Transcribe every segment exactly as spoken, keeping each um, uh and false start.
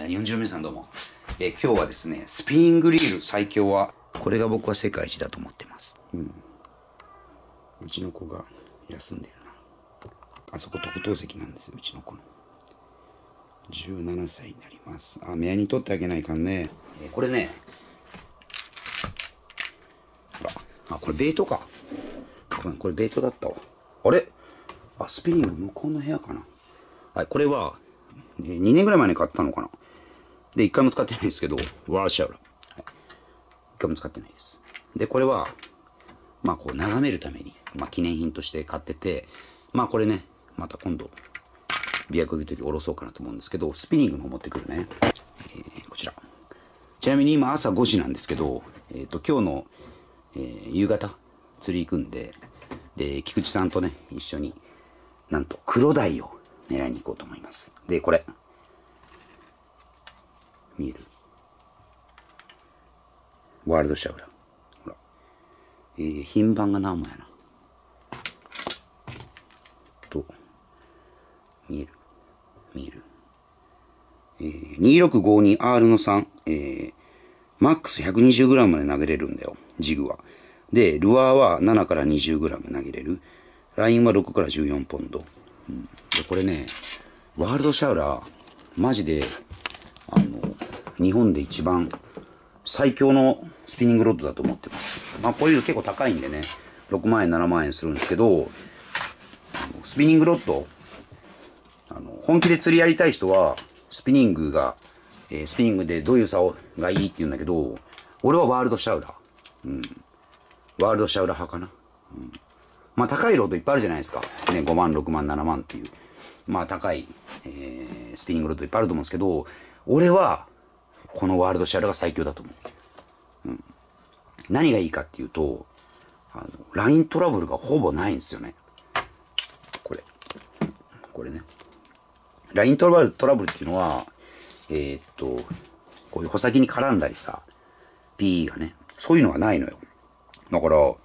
よんじゅうめさんどうも。えー、今日はですね、スピニングリール最強は、これが僕は世界一だと思ってます。うん。うちの子が休んでるな。あそこ特等席なんですよ、うちの子の。じゅうななさいになります。あ、目やに取ってあげないかんね。えー、これね、ほら、あ、これベイトか。ごめん、これベイトだったわ。あれあ、スピニング向こうの部屋かな。はい、これは、えー、にねんぐらい前に買ったのかな。で、一回も使ってないですけど、ワールシャウラ。はい。一回も使ってないです。で、これは、まあこう眺めるために、まあ記念品として買ってて、まあこれね、また今度、ビアコギの時下ろそうかなと思うんですけど、スピニングの方持ってくるね。えー、こちら。ちなみに今朝ごじなんですけど、えっと、今日の、えー、夕方、釣り行くんで、で、菊池さんとね、一緒に、なんと、黒鯛を狙いに行こうと思います。で、これ。見える？ワールドシャウラ。ほら。えー、品番が何もやな。と、見える？見える？えー、にろくごにアール のさん、えー、マックス ひゃくにじゅうグラム まで投げれるんだよ、ジグは。で、ルアーはななから にじゅうグラム 投げれる。ラインはろくからじゅうよんポンド。うん、で、これね、ワールドシャウラー、マジで、あの、日本で一番最強のスピニングロッドだと思ってます。まあこういうの結構高いんでね、ろくまんえん、ななまんえんするんですけど、スピニングロッド、あの、本気で釣りやりたい人は、スピニングが、えー、スピニングでどういう竿がいいって言うんだけど、俺はワールドシャウラー。うん。ワールドシャウラー派かな。うん。まあ高いロッドいっぱいあるじゃないですか。ね、ごまん、ろくまん、ななまんっていう。まあ高い、えー、スピニングロッドいっぱいあると思うんですけど、俺は、このワールドシャウラーが最強だと思う。うん。何がいいかっていうと、あの、ライントラブルがほぼないんですよね。これ。これね。ライントラブル、トラブルっていうのは、えー、っと、こういう穂先に絡んだりさ、ピーがね、そういうのがないのよ。だから、あの、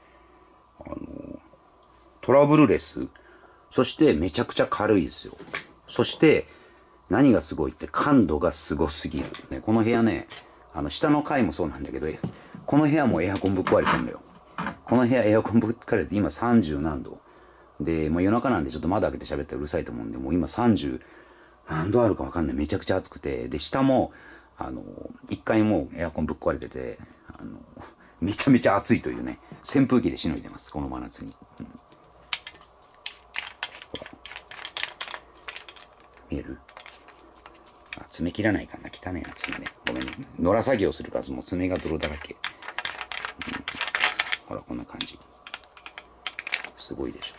トラブルレス、そしてめちゃくちゃ軽いですよ。そして、何がすごいって感度がすごすぎる。ね、この部屋ね、あの、下の階もそうなんだけど、この部屋もエアコンぶっ壊れてるんだよ。この部屋エアコンぶっ壊れて今さんじゅうなんど。で、まあ夜中なんでちょっと窓開けて喋ってうるさいと思うんで、もう今さんじゅう何度あるかわかんない。めちゃくちゃ暑くて。で、下も、あの、いっかいもエアコンぶっ壊れてて、あの、めちゃめちゃ暑いというね、扇風機でしのいでます。この真夏に。うん、見える？あ、爪切らないかな。汚いな、爪ね。ごめんね。野良作業するから、もう爪が泥だらけ。うん、ほら、こんな感じ。すごいでしょ。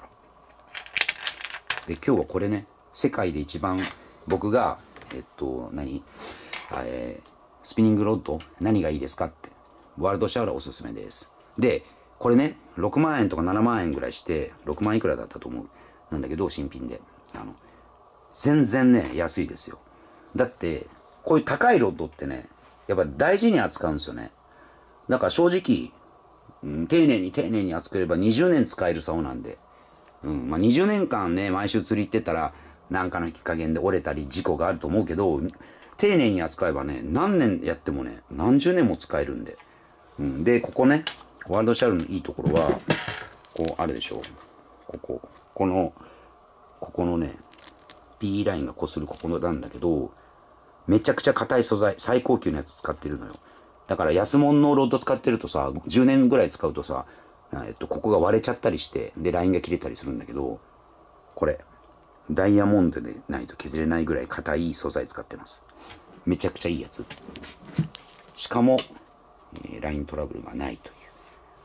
で、今日はこれね、世界で一番僕が、えっと、何えー、スピニングロッド何がいいですかって。ワールドシャウラーおすすめです。で、これね、ろくまんえんとかななまんえんぐらいして、ろくまんいくらだったと思う。なんだけど、新品で。あの、全然ね、安いですよ。だって、こういう高いロッドってね、やっぱ大事に扱うんですよね。だから正直、うん、丁寧に丁寧に扱えればにじゅうねん使える竿なんで。うん、まあにじゅうねんかんね、毎週釣り行ってたら、なんかのきっかけで折れたり事故があると思うけど、丁寧に扱えばね、何年やってもね、何十年も使えるんで。うん、で、ここね、ワールドシャウルのいいところは、こう、あるでしょう。ここ、この、ここのね、P ラインが擦るここなんだけど、めちゃくちゃ硬い素材、最高級のやつ使ってるのよ。だから安物のロッド使ってるとさ、じゅうねんぐらい使うとさ、えっと、ここが割れちゃったりして、で、ラインが切れたりするんだけど、これ、ダイヤモンドでないと削れないぐらい硬い素材使ってます。めちゃくちゃいいやつ。しかも、えー、ライントラブルがないという。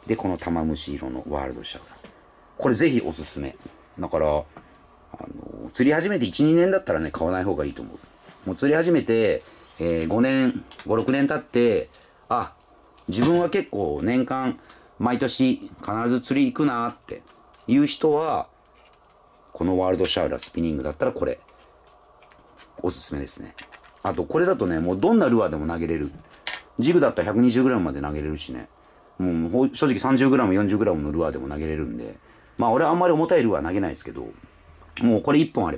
で、この玉虫色のワールドシャウラー。これぜひおすすめ。だから、あのー、釣り始めていち、にねんだったらね、買わない方がいいと思う。もう釣り始めて、えー、ごねん、ご、ろくねん経って、あ、自分は結構年間、毎年必ず釣り行くなっていう人は、このワールドシャウラースピニングだったらこれ、おすすめですね。あと、これだとね、もうどんなルアーでも投げれる。ジグだったら ひゃくにじゅうグラム まで投げれるしね。もう正直 さんじゅうグラム、よんじゅうグラム のルアーでも投げれるんで。まあ俺はあんまり重たいルアー投げないですけど、もうこれいっぽんあれば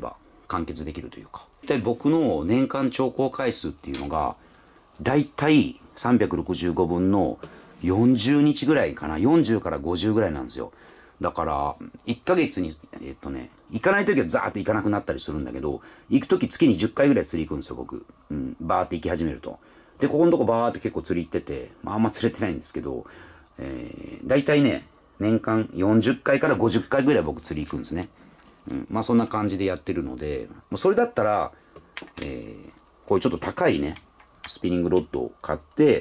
完結できるというか。で、僕の年間調光回数っていうのが、だいたいさんびゃくろくじゅうごぶんのよんじゅうにちぐらいかな。よんじゅうからごじゅうぐらいなんですよ。だから、いっかげつに、えっとね、行かないときはザーッと行かなくなったりするんだけど、行くとき月にじゅっかいぐらい釣り行くんですよ、僕。うん、バーって行き始めると。で、ここのとこバーって結構釣り行ってて、まああんま釣れてないんですけど、えー、だいたいね、年間よんじゅっかいからごじゅっかいぐらい僕釣り行くんですね。うん、まあそんな感じでやってるので、それだったら、えー、こういうちょっと高いね、スピニングロッドを買って、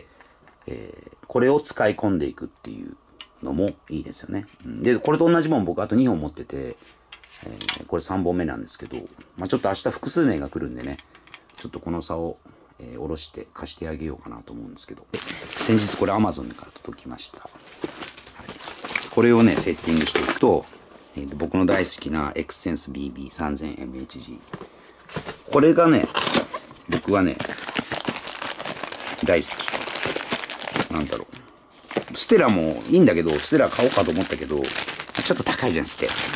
えー、これを使い込んでいくっていうのもいいですよね。うん、で、これと同じもん僕あとにほん持ってて、えー、これさんぼんめなんですけど、まあちょっと明日複数名が来るんでね、ちょっとこの差を、えー、下ろして貸してあげようかなと思うんですけど、先日これ Amazon から届きました。はい、これをね、セッティングしていくと、えー、僕の大好きな エクスセンス ビービーさんぜんエムエイチジー。これがね、僕はね、大好き。なんだろう。ステラもいいんだけど、ステラ買おうかと思ったけど、ちょっと高いじゃん、ステラ。うん、ち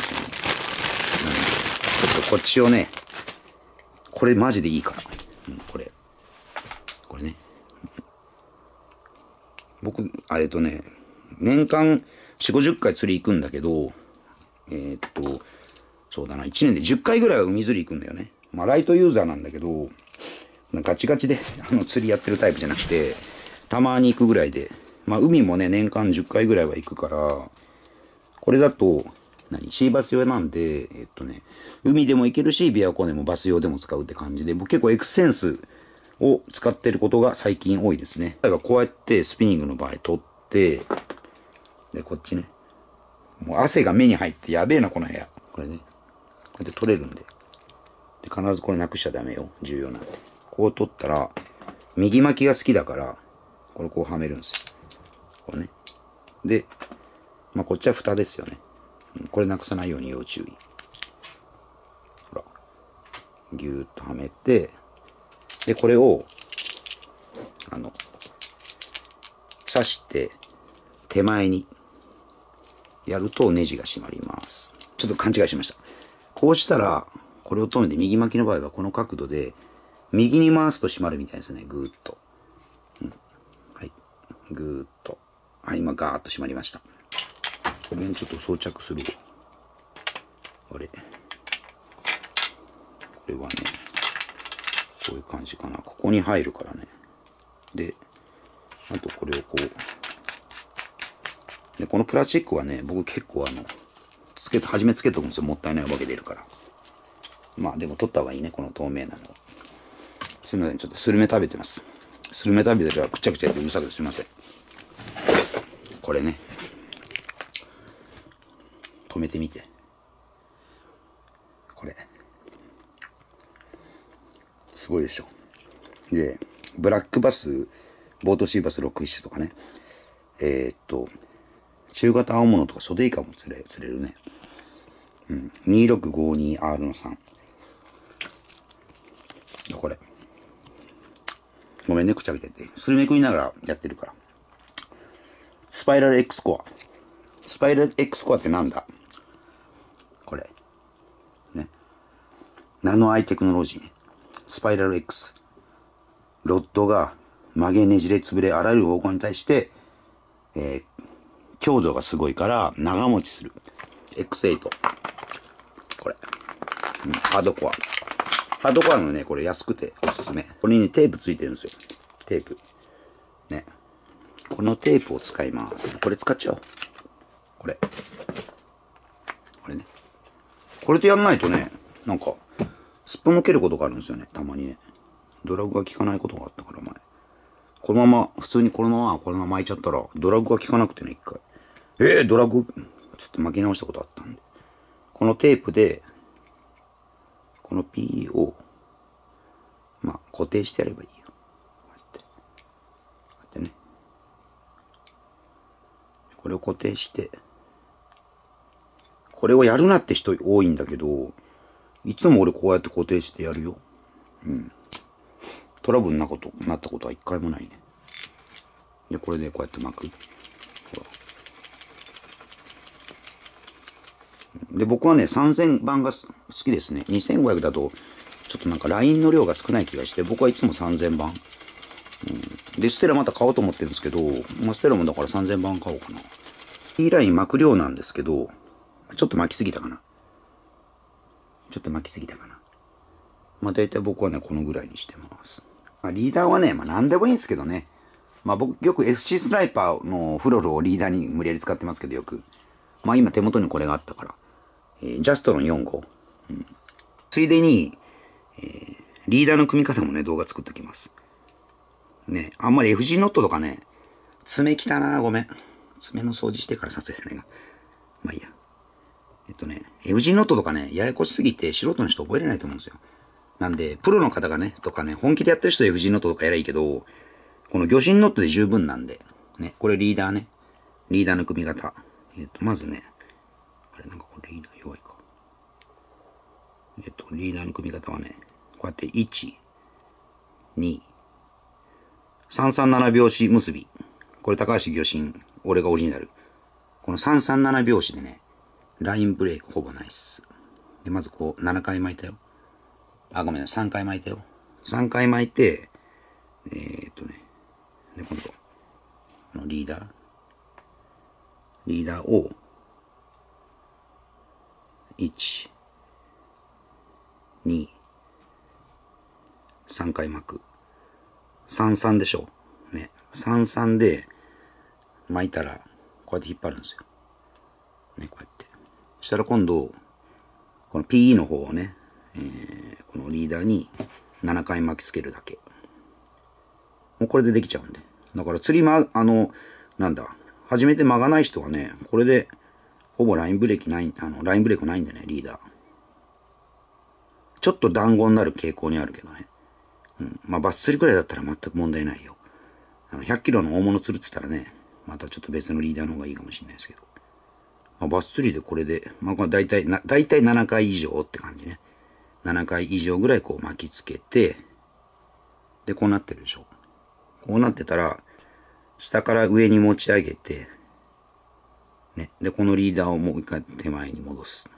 ょっとこっちをね、これマジでいいから。うん、これ。これね。僕、あれとね、年間よんじゅう、ごじゅっかい釣り行くんだけど、えー、っと、そうだな、いちねんでじゅっかいぐらいは海釣り行くんだよね。まあ、ライトユーザーなんだけど、ガチガチであの釣りやってるタイプじゃなくて、たまに行くぐらいで、まあ、海もね、年間じゅっかいぐらいは行くから、これだと、何シーバス用なんで、えっとね、海でも行けるし、琵琶湖でもバス用でも使うって感じで、僕結構エクセンスを使ってることが最近多いですね。例えばこうやってスピニングの場合取って、で、こっちね。もう汗が目に入ってやべえな、この部屋。これね。こうやって取れるんで。で、必ずこれなくしちゃダメよ。重要なんで。こう取ったら、右巻きが好きだから、これこうはめるんですよ。これね。で、まあこっちは蓋ですよね。これなくさないように要注意。ほら。ぎゅーっとはめて、で、これを、あの、刺して、手前に、やるとネジが締まります。ちょっと勘違いしました。こうしたら、これを止めて右巻きの場合はこの角度で、右に回すと締まるみたいですね。ぐーっと。うん、はい。ぐーっと。はい、今ガーッと締まりました。これにちょっと装着するわ。あれ。これはね、こういう感じかな。ここに入るからね。で、あとこれをこう。で、このプラスチックはね、僕結構あの、つけて、初めつけとくんですよ。もったいないお化け出るから。まあでも取った方がいいね、この透明なの。すみません、ちょっとスルメ食べてます。スルメ食べてるからくちゃくちゃやってうるさくてすみません。これね。止めてみて。これ。すごいでしょ。で、ブラックバス、ボートシーバスロックフィッシュとかね。えー、っと、中型青物とかソデイカも釣れ、釣れるね。うん。にろくごにアール のさん。これ。ごめんね、くちゃくちゃ言って。スルメ食いながらやってるから。スパイラル X コア。スパイラル X コアってなんだ？これ。ね。ナノアイテクノロジーね。スパイラル X。ロッドが曲げねじれ潰れあらゆる方向に対して、えー、強度がすごいから長持ちする。エックスエイト。これ。うん、ハードコア。ハードコアのね、これ安くておすすめ。これにね、テープついてるんですよ。テープ。ね。このテープを使います。これ使っちゃおう。これ。これね。これとやんないとね、なんか、すっぽ抜けることがあるんですよね。たまにね。ドラッグが効かないことがあったから前。このまま、普通にこのまま、このまま巻いちゃったら、ドラッグが効かなくてね、一回。えー、ドラッグ、ちょっと巻き直したことあったんで。このテープで、この P を、まあ、固定してやればいいよ。こうやって。こうやってね。これを固定して、これをやるなって人多いんだけど、いつも俺こうやって固定してやるよ。うん。トラブルなこと、なったことは一回もないね。で、これでこうやって巻く。ほら。うん、 で、僕はね、さんぜんばんが好きですね。にせんごひゃくだと、ちょっとなんかラインの量が少ない気がして、僕はいつもさんぜんばん。うん、で、ステラまた買おうと思ってるんですけど、まあ、ステラもだからさんぜんばん買おうかな。P ライン巻く量なんですけど、ちょっと巻きすぎたかな。ちょっと巻きすぎたかな。まあ大体僕はね、このぐらいにしてます。まあ、リーダーはね、まあ何でもいいんですけどね。まあ僕よく エフシー スナイパーのフロルをリーダーに無理やり使ってますけどよく。まあ今手元にこれがあったから。えー、ジャストロンよん号。うん、ついでに、えー、リーダーの組み方もね、動画作っておきます。ね、あんまり エフジー ノットとかね、爪きたなごめん。爪の掃除してから撮影してないが。まあいいや。えっとね、エフジー ノットとかね、ややこしすぎて素人の人覚えれないと思うんですよ。なんで、プロの方がね、とかね、本気でやってる人は エフジー ノットとかやらいいけど、この魚心ノットで十分なんで。ね、これリーダーね。リーダーの組み方。えっと、まずね、あれなんかこれリーダー弱いか。えっと、リーダーの組み方はね、こうやっていち、に、さんさんなな拍子結び。これ高橋魚心、俺がオリジナル。このさんさんなな拍子でね、ラインブレイクほぼないっす。で、まずこう、ななかい巻いたよ。あ、ごめんなさい、さんかい巻いたよ。さんかい巻いて、えー、っとね、で、今度、このリーダー。リーダーを、いち、に、さんかい巻く。さんさんでしょ。ね。さんさんで巻いたら、こうやって引っ張るんですよ。ね、こうやって。そしたら今度、この ピーイー の方をね、えー、このリーダーにななかい巻きつけるだけ。もうこれでできちゃうんで。だから釣りま、あの、なんだ、初めて曲がない人はね、これで、ほぼラインブレーキない、あの、ラインブレークないんでね、リーダー。ちょっと団子になる傾向にあるけどね。うん。まあ、バス釣りくらいだったら全く問題ないよ。あの、ひゃっキロの大物釣るって言ったらね、またちょっと別のリーダーの方がいいかもしれないですけど。まあ、バス釣りでこれで、まあ、これ大体、な、大体ななかい以上って感じね。ななかい以上ぐらいこう巻きつけて、で、こうなってるでしょ。こうなってたら、下から上に持ち上げて、ね。で、このリーダーをもう一回手前に戻す。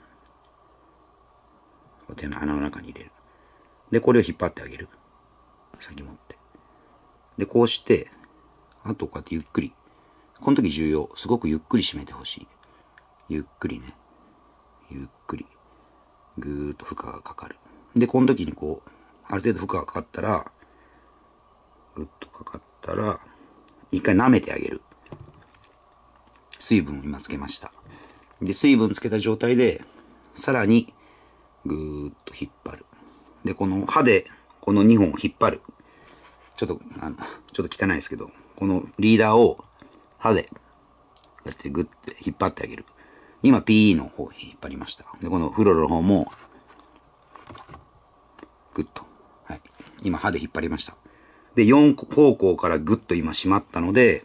手の穴の中に入れる。で、これを引っ張ってあげる。先持って。で、こうして、あとこうやってゆっくり。この時重要。すごくゆっくり締めてほしい。ゆっくりね。ゆっくり。ぐーっと負荷がかかる。で、この時にこう、ある程度負荷がかかったら、ぐっとかかったら、一回舐めてあげる。水分を今つけました。で、水分つけた状態で、さらに、ぐーっと引っ張る。で、この刃で、このにほんを引っ張る。ちょっと、あの、ちょっと汚いですけど、このリーダーを刃で、こうやってグッて引っ張ってあげる。今 ピーイー の方引っ張りました。で、このフロロの方も、グッと。はい。今刃で引っ張りました。で、よん方向からグッと今締まったので、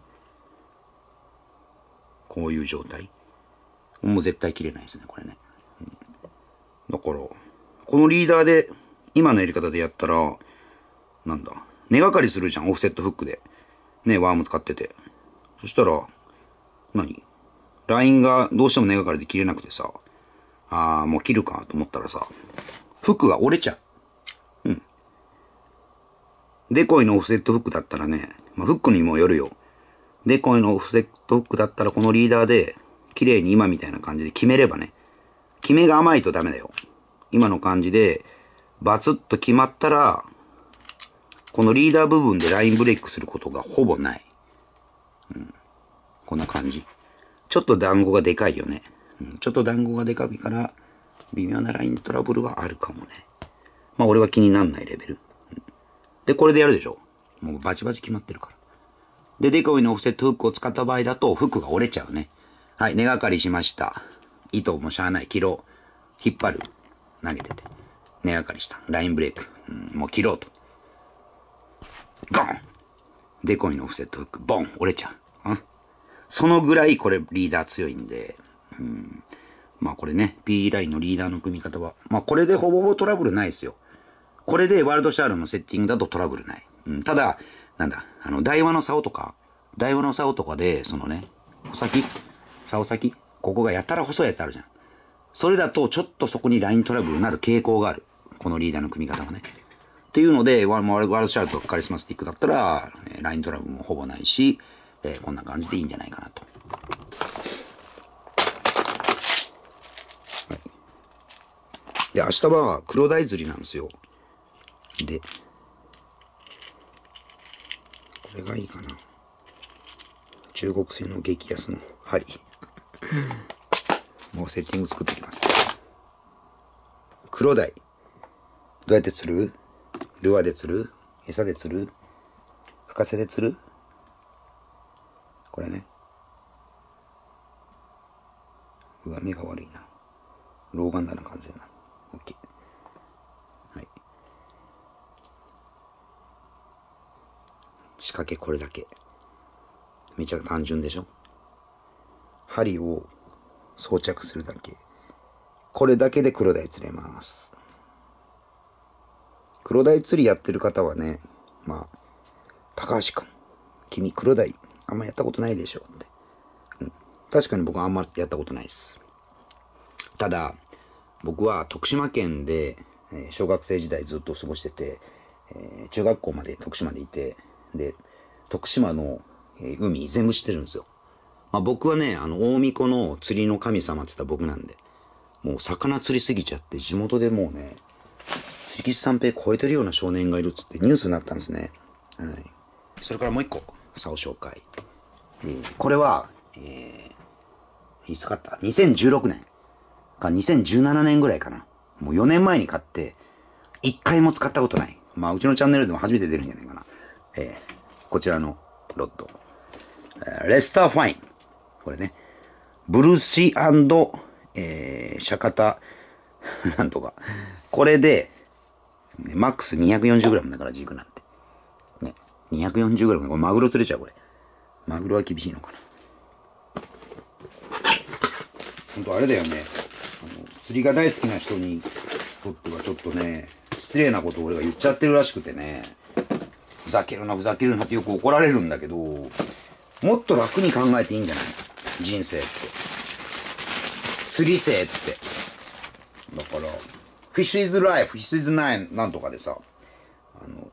こういう状態。もう絶対切れないですね、これね。うん、だから、このリーダーで、今のやり方でやったら、なんだ、根がかりするじゃん、オフセットフックで。ね、ワーム使ってて。そしたら、何ラインがどうしても根がかりで切れなくてさ、あー、もう切るかと思ったらさ、フックが折れちゃう。うん。デコイのオフセットフックだったらね、まあ、フックにもよるよ。デコイのオフセットフックだったらこのリーダーで、綺麗に今みたいな感じで決めればね、決めが甘いとダメだよ。今の感じで、バツッと決まったら、このリーダー部分でラインブレイクすることがほぼない。うん。こんな感じ。ちょっと団子がでかいよね。うん、ちょっと団子がでかいから、微妙なライントラブルはあるかもね。まあ俺は気になんないレベル。うん、で、これでやるでしょ。もうバチバチ決まってるから。で、デコイのオフセットフックを使った場合だと、フックが折れちゃうね。はい、根がかりしました。糸もしゃあない。切ろう。引っ張る。投げてて。根がかりした。ラインブレイク。うん、もう切ろうと。ゴンデコイのオフセットフック、ボン折れちゃう。うん、そのぐらいこれリーダー強いんで、うん、まあこれね、P ラインのリーダーの組み方は、まあこれでほぼほぼトラブルないですよ。これでワールドシャーロのセッティングだとトラブルない。うん、ただ、なんだ、あの、台話の竿とか、台話の竿とかで、そのね、穂先竿先ここがやたら細いやつあるじゃん。 それだとちょっとそこにライントラブルになる傾向がある。このリーダーの組み方はね。っていうので、ワールドシャウトカリスマスティックだったら、ライントラブルもほぼないし、えー、こんな感じでいいんじゃないかなと。はい、で、明日は黒鯛釣りなんですよ。で、これがいいかな。中国製の激安の針。もうセッティング作っていきます。黒鯛。どうやって釣る？ルアーで釣る？餌で釣る？深瀬で釣る？これね。うわ、目が悪いな。老眼だな、完全な。OK。はい。仕掛けこれだけ。めちゃ単純でしょ？針を装着するだけ。これだけで黒鯛釣れます。黒鯛釣りやってる方はね、まあ、高橋君、君黒鯛あんまやったことないでしょって、うん。確かに僕はあんまやったことないです。ただ、僕は徳島県で、えー、小学生時代ずっと過ごしてて、えー、中学校まで徳島でいて、で、徳島の、えー、海全部知ってるんですよ。まあ、僕はね、あの、大御子の釣りの神様って言ったら僕なんで、もう魚釣りすぎちゃって、地元でもうね、釣り三平超えてるような少年がいるっつってニュースになったんですね。はい。それからもう一個、竿紹介。えー、これは、えー、いつ買った ?にせんじゅうろく 年かにせんじゅうななねんぐらいかな。もうよねんまえに買って、一回も使ったことない。まあ、うちのチャンネルでも初めて出るんじゃないかな。えー、こちらのロッド。えー、レスターファイン。これね。ブルーシー&、えー、シャカタ、なんとか。これで、マックス にひゃくよんじゅうグラム だから軸なんて。ね。にひゃくよんじゅうグラム。これマグロ釣れちゃう、これ。マグロは厳しいのかな。ほんとあれだよね。あの釣りが大好きな人にとってはちょっとね、失礼なことを俺が言っちゃってるらしくてね。ふざけるな、ふざけるなってよく怒られるんだけど、もっと楽に考えていいんじゃない？人生って。釣り生って。だから、Fish is life, Fish is nine なんとかでさ、あの、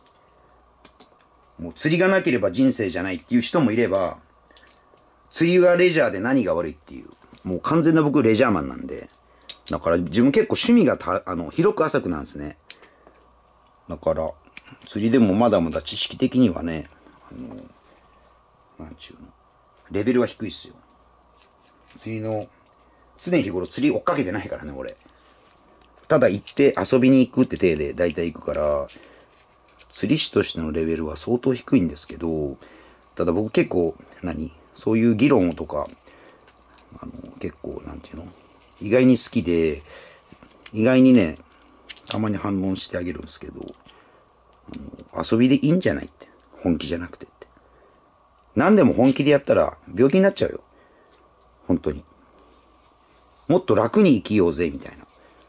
もう釣りがなければ人生じゃないっていう人もいれば、釣りがレジャーで何が悪いっていう、もう完全な僕レジャーマンなんで、だから自分結構趣味がたあの広く浅くなんですね。だから、釣りでもまだまだ知識的にはね、あの、なんちゅうの、レベルは低いっすよ。釣りの、常日頃釣り追っかけてないからね、俺。ただ行って遊びに行くって体で大体行くから、釣り師としてのレベルは相当低いんですけど、ただ僕結構、何そういう議論とか、あの、結構、なんていうの意外に好きで、意外にね、たまに反論してあげるんですけど、遊びでいいんじゃないって。本気じゃなくてって。何でも本気でやったら病気になっちゃうよ。本当に。もっと楽に生きようぜ、みたいな。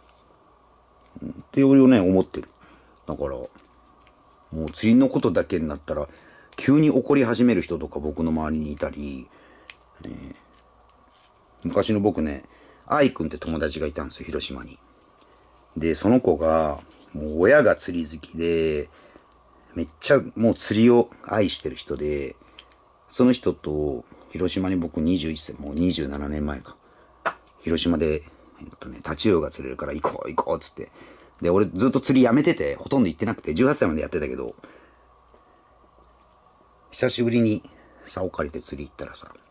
って俺をね、思ってる。だから、もう釣りのことだけになったら、急に怒り始める人とか僕の周りにいたり、えー、昔の僕ね、愛くんって友達がいたんですよ、広島に。で、その子が、もう親が釣り好きで、めっちゃもう釣りを愛してる人で、その人と、広島に僕にじゅういっさい、もうにじゅうななねんまえか。広島で、えっとね、タチウオが釣れるから行こう行こうっつって。で、俺ずっと釣りやめてて、ほとんど行ってなくて、じゅうはっさいまでやってたけど、久しぶりに竿を借りて釣り行ったらさ、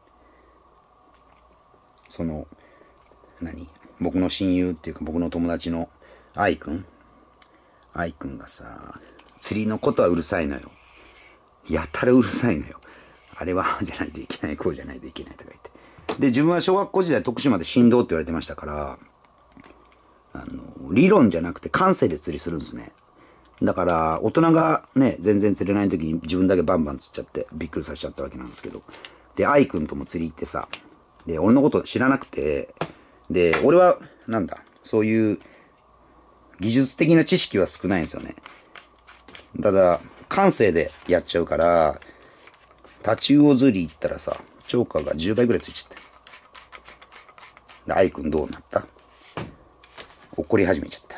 その、何僕の親友っていうか僕の友達の愛くん愛くんがさ、釣りのことはうるさいのよ。やたらうるさいのよ。あれはじゃないといけない、こうじゃないといけないとか言って。で、自分は小学校時代徳島で振動って言われてましたから、あの、理論じゃなくて感性で釣りするんですね。だから、大人がね、全然釣れない時に自分だけバンバン釣っちゃって、びっくりさせちゃったわけなんですけど。で、愛くんとも釣り行ってさ、で、俺のこと知らなくて、で、俺は、なんだ、そういう、技術的な知識は少ないんですよね。ただ、感性でやっちゃうから、タチウオ釣り行ったらさ、釣果がじゅうばいぐらいついちゃって。で、愛くんどうなった？ 怒り始めちゃった。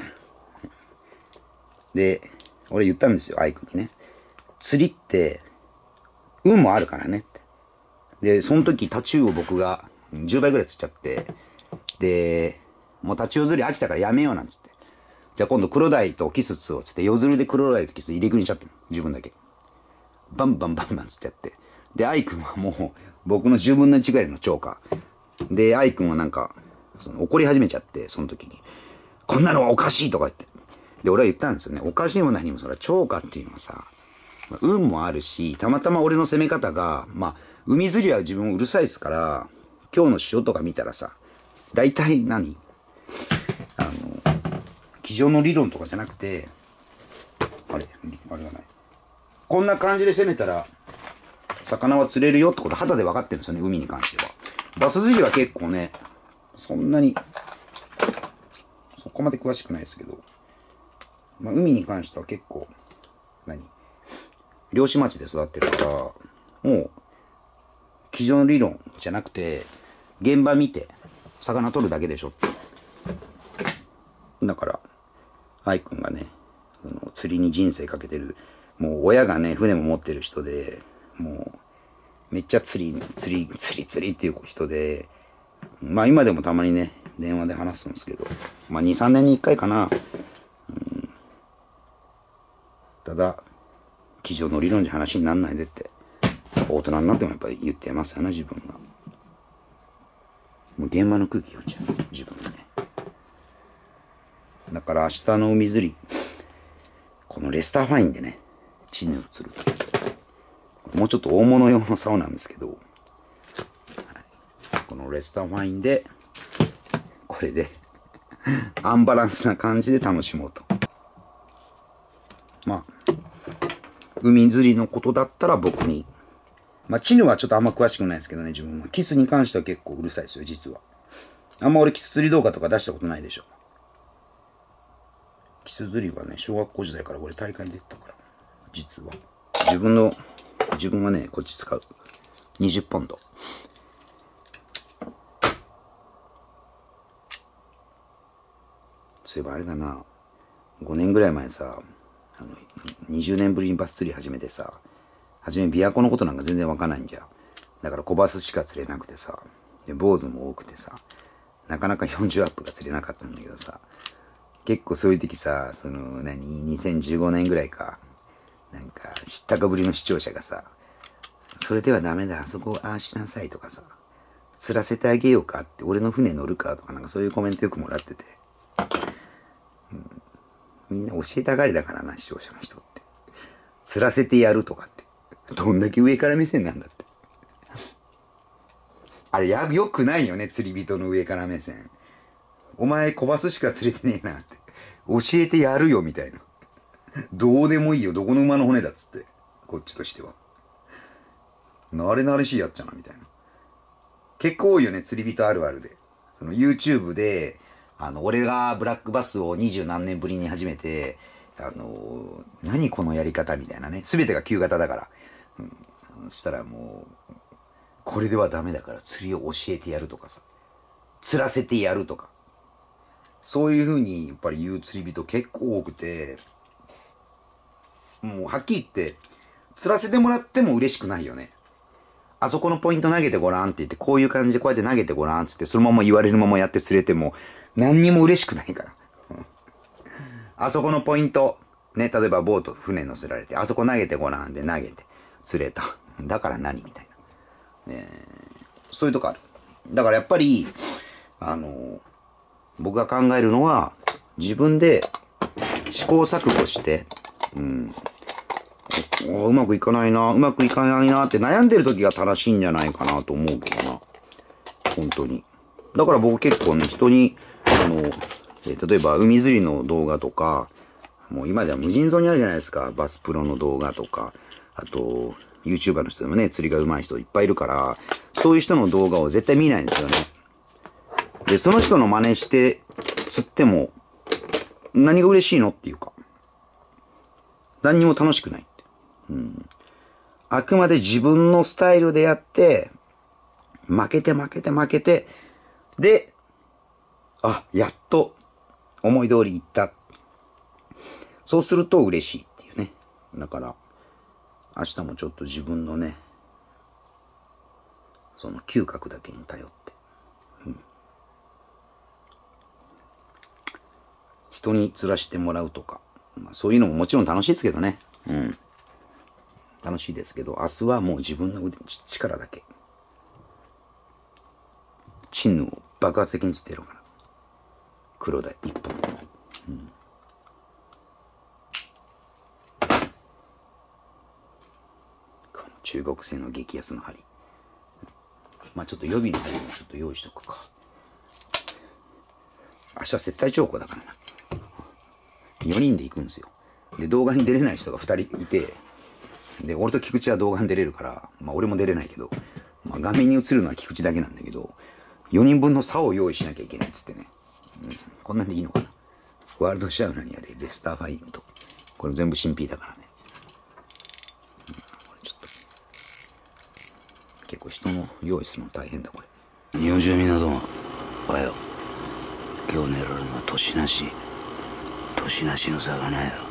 で、俺言ったんですよ、アイクにね。釣りって、運もあるからねって。で、その時、タチウオを僕がじゅうばいぐらい釣っちゃって、で、もうタチウオ釣り飽きたからやめようなんつって。じゃあ今度黒鯛とキス釣おうつって、夜釣りで黒鯛とキス入れ食いにしちゃって自分だけ。バンバンバンバンつってやって。で、アイ君はもう、僕のじゅうぶんのいちぐらいの超過。で、アイ君はなんか、その怒り始めちゃって、その時に。こんなのはおかしいとか言って。で、俺は言ったんですよね。おかしいも何もそれは超過っていうのはさ、運もあるし、たまたま俺の攻め方が、まあ、海釣りは自分うるさいですから、今日の潮とか見たらさ、大体何あの、机上の理論とかじゃなくて、あれあれがない。こんな感じで攻めたら、魚は釣れるよってこと肌で分かってるんですよね、海に関しては。バス釣りは結構ね、そんなに、そこまで詳しくないですけど、まあ、海に関しては結構、何漁師町で育ってるから、もう、机上の理論じゃなくて、現場見て、魚取るだけでしょって。だから、愛くんがね、その釣りに人生かけてる、もう親がね、船も持ってる人で、もう、めっちゃ釣り、釣り、釣り、釣りっていう人で、まあ今でもたまにね、電話で話すんですけど、まあに、さんねんにいっかいかな。うん、ただ、机上の理論じゃ話になんないでって、大人になってもやっぱり言ってますよね、自分が。もう現場の空気読んじゃう、自分がね。だから明日の海釣り、このレスターファインでね、チヌを釣ると。もうちょっと大物用の竿なんですけど、はい、このレスターファインで、これで、アンバランスな感じで楽しもうと。まあ、海釣りのことだったら僕に、まあ、チヌはちょっとあんま詳しくないですけどね、自分は。キスに関しては結構うるさいですよ、実は。あんま俺キス釣り動画とか出したことないでしょ。キス釣りはね、小学校時代から俺大会出てたから、実は。自分の、自分はね、こっち使う。にじゅっポンド。そういえばあれだな、ごねんぐらい前さ、あの、にじゅうねんぶりにバス釣り始めてさ、はじめ琵琶湖のことなんか全然わかんないんじゃん。だから小バスしか釣れなくてさ、で、坊主も多くてさ、なかなかよんじゅうアップが釣れなかったんだけどさ、結構そういう時さ、その、何、にせんじゅうごねんぐらいか、なんか、知ったかぶりの視聴者がさ、それではダメだ、あそこをああしなさいとかさ、釣らせてあげようかって、俺の船乗るかとかなんかそういうコメントよくもらってて、うん、みんな教えたがりだからな、視聴者の人って。釣らせてやるとかって。どんだけ上から目線なんだって。あれや、よくないよね、釣り人の上から目線。お前小バスしか釣れてねえなって。教えてやるよ、みたいな。どうでもいいよ、どこの馬の骨だっつって。こっちとしては。慣れ慣れしいやっちゃな、みたいな。結構多いよね、釣り人あるあるで。その YouTube で、あの、俺がブラックバスを二十何年ぶりに始めて、あのー、何このやり方みたいなね。すべてが旧型だから。うん。そしたらもう、これではダメだから釣りを教えてやるとかさ。釣らせてやるとか。そういう風にやっぱり言う釣り人結構多くて、もうはっきり言って、釣らせてもらっても嬉しくないよね。あそこのポイント投げてごらんって言って、こういう感じでこうやって投げてごらんってって、そのまま言われるままやって釣れても、何にも嬉しくないから。うん、あそこのポイント、ね、例えばボート、船乗せられて、あそこ投げてごらんで投げて、釣れた。だから何みたいな、えー。そういうとこある。だからやっぱり、あのー、僕が考えるのは、自分で試行錯誤して、うん、うまくいかないな、うまくいかないなって悩んでる時が正しいんじゃないかなと思うけどな。本当に。だから僕結構ね、人に、あの、えー、例えば海釣りの動画とか、もう今じゃ無尽蔵にあるじゃないですか。バスプロの動画とか、あと、YouTuber の人でもね、釣りが上手い人いっぱいいるから、そういう人の動画を絶対見ないんですよね。で、その人の真似して釣っても、何が嬉しいのっていうか、何にも楽しくない。うん、あくまで自分のスタイルでやって、負けて負けて負けて、で、あ、やっと、 思い通りいった。そうすると嬉しいっていうね。だから明日もちょっと自分のね、その嗅覚だけに頼って、うん、人に釣らしてもらうとか、まあ、そういうのももちろん楽しいですけどね、うん、楽しいですけど、明日はもう自分の腕力だけ、チンヌを爆発的に釣ってやろうかな。黒鯛一本、うん、この中国製の激安の針、まあちょっと予備の針もちょっと用意しとくか。明日接待兆候だからな。よにんで行くんですよ。で動画に出れない人がふたりいて、で俺と菊池は動画に出れるから、まあ俺も出れないけど、まあ、画面に映るのは菊池だけなんだけど、よにんぶんの竿を用意しなきゃいけないっつってね、うん、こんなんでいいのかな。ワールドシャウナにあれレスターファインと、これ全部新品だからね、うん、これちょっと結構人の用意するの大変だこれ。 日本中みんなどうもおはよう。今日狙うのは年なし年なしの魚よ。